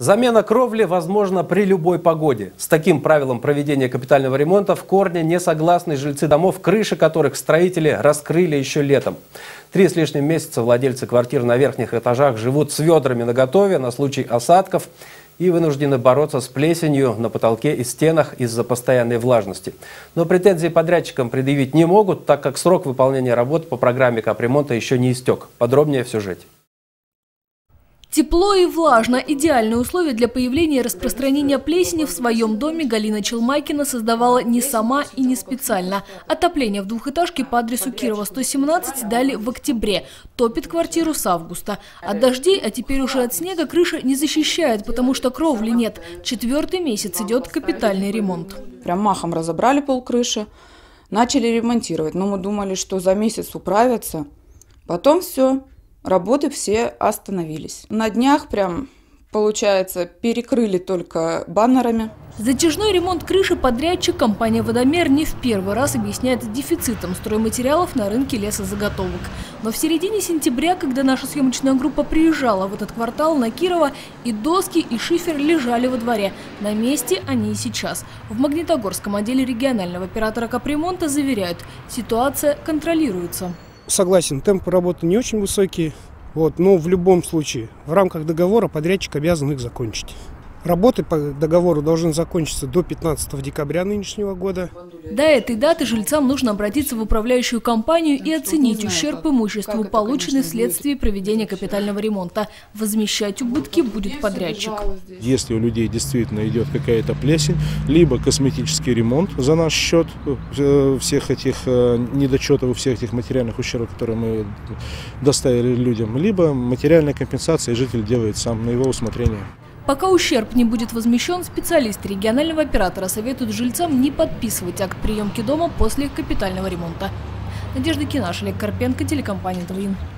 Замена кровли возможна при любой погоде. С таким правилом проведения капитального ремонта в корне не согласны жильцы домов, крыши которых строители раскрыли еще летом. 3 с лишним месяца владельцы квартир на верхних этажах живут с ведрами наготове на случай осадков и вынуждены бороться с плесенью на потолке и стенах из-за постоянной влажности. Но претензии подрядчикам предъявить не могут, так как срок выполнения работ по программе капремонта еще не истек. Подробнее в сюжете. Тепло и влажно – идеальные условия для появления и распространения плесени в своем доме Галина Челмайкина создавала не сама и не специально. Отопление в двухэтажке по адресу Кирова, 117 дали в октябре. Топит квартиру с августа. От дождей, а теперь уже от снега, крыша не защищает, потому что кровли нет. 4-й месяц идет капитальный ремонт. Прям махом разобрали полкрыши, начали ремонтировать. Но мы думали, что за месяц управятся. Потом все. Работы все остановились. На днях прям, получается, перекрыли только баннерами. Затяжной ремонт крыши подрядчик компания «Водомер» не в первый раз объясняет дефицитом стройматериалов на рынке лесозаготовок. Но в середине сентября, когда наша съемочная группа приезжала в этот квартал на Кирова, и доски, и шифер лежали во дворе. На месте они и сейчас. В Магнитогорском отделе регионального оператора капремонта заверяют, ситуация контролируется. Согласен, темпы работы не очень высокие, но в любом случае в рамках договора подрядчик обязан их закончить. Работы по договору должны закончиться до 15 декабря нынешнего года. До этой даты жильцам нужно обратиться в управляющую компанию и оценить ущерб имуществу, полученный вследствие проведения капитального ремонта. Возмещать убытки будет подрядчик. Если у людей действительно идет какая-то плесень, либо косметический ремонт за наш счет всех этих недочетов, всех этих материальных ущербов, которые мы доставили людям, либо материальная компенсация, житель делает сам на его усмотрение. Пока ущерб не будет возмещен, специалисты регионального оператора советуют жильцам не подписывать акт приемки дома после капитального ремонта. Надежда Кинаш, Олег Карпенко, телекомпания ТВИН.